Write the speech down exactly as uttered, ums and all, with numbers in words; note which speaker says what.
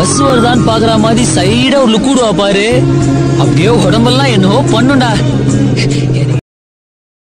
Speaker 1: Bus வருதான்னு பாக்குற மாதிரி சைடா ஒரு லுக்கூடுவா பாரு. அப்படியே உடம்பெல்லாம் என்னவோ பண்ணுண்டா.